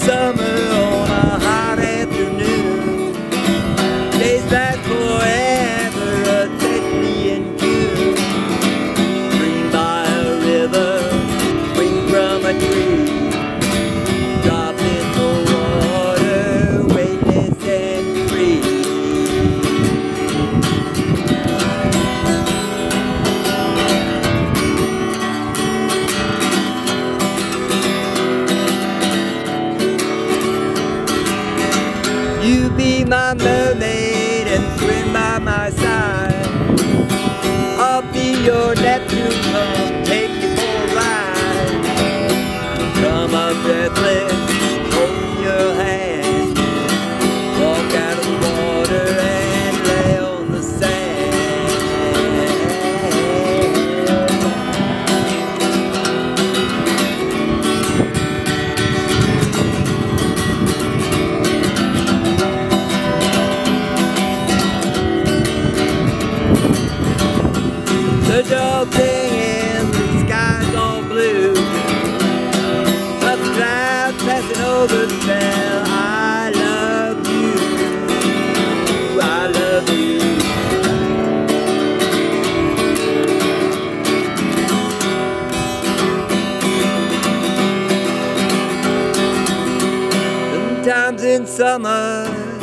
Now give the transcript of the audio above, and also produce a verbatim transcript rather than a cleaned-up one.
summer on a hot afternoon. Days that forever take me in June. Green by a river, green from a tree. Drop in the water, weightless and free. You be my mermaid and swim by my side. I'll be your Neptune, come take you for a ride. Come up breathless, hold your hand. Walk out of the water and lay on the sand. The dog singing, the sky's all blue. Up the clouds passing over the bell. I love you, I love you. Sometimes in summer